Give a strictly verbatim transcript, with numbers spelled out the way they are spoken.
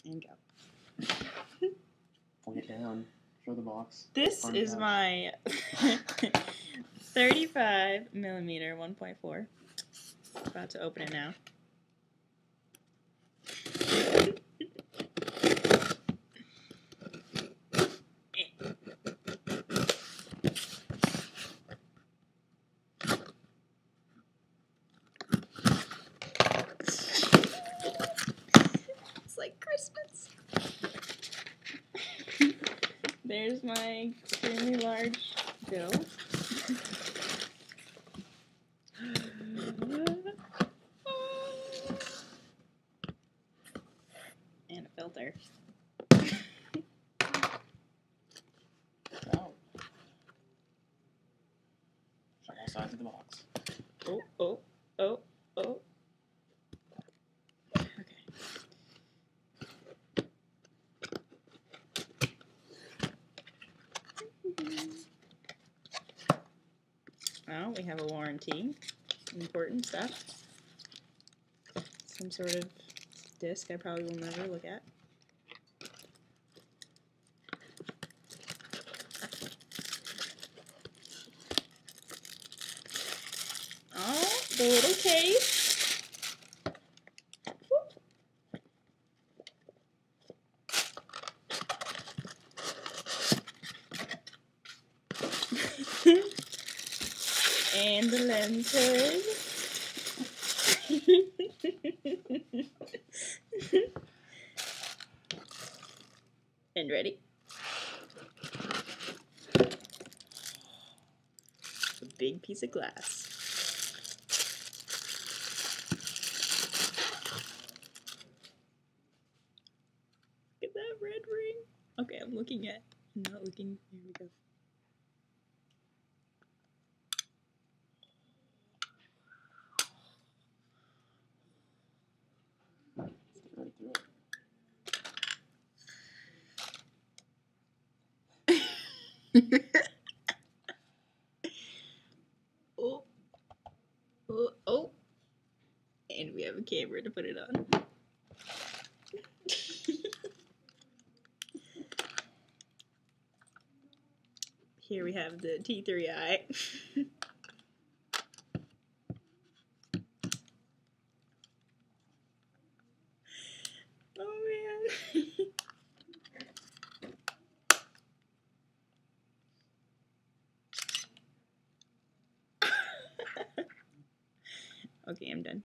And go. Point it down. Show the box. This Fun is touch. my thirty-five millimeter one point four. About to open it now. It's like Christmas. There's my extremely large bill. And a filter. Oh. Show all sides of the box. Oh, oh, oh, oh. Okay. Now we have a warranty. Important stuff. Some sort of disc I probably will never look at. Oh, the little case. And the lenses. And ready. A big piece of glass. Look at that red ring. Okay, I'm looking at, I'm not looking, here we go. Right through it. Oh, oh, oh, and we have a camera to put it on. Here we have the T three I. Oh man. Okay, I'm done.